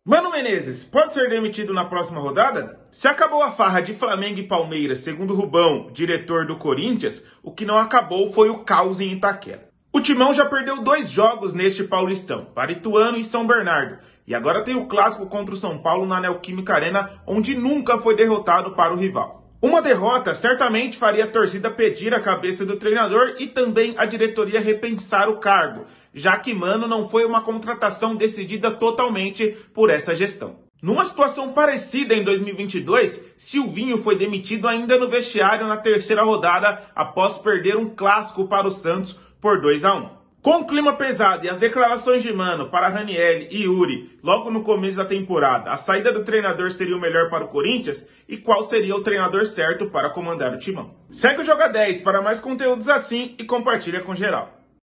Mano Menezes, pode ser demitido na próxima rodada? Se acabou a farra de Flamengo e Palmeiras, segundo Rubão, diretor do Corinthians, o que não acabou foi o caos em Itaquera. O Timão já perdeu 2 jogos neste Paulistão, para Ituano e São Bernardo, e agora tem o clássico contra o São Paulo na Neoquímica Arena, onde nunca foi derrotado para o rival. Uma derrota certamente faria a torcida pedir a cabeça do treinador e também a diretoria repensar o cargo, já que Mano não foi uma contratação decidida totalmente por essa gestão. Numa situação parecida em 2022, Silvinho foi demitido ainda no vestiário na 3ª rodada após perder um clássico para o Santos por 2-1. Com o clima pesado e as declarações de Mano para Ranieri e Yuri logo no começo da temporada, a saída do treinador seria o melhor para o Corinthians e qual seria o treinador certo para comandar o Timão? Segue o Joga 10 para mais conteúdos assim e compartilha com geral.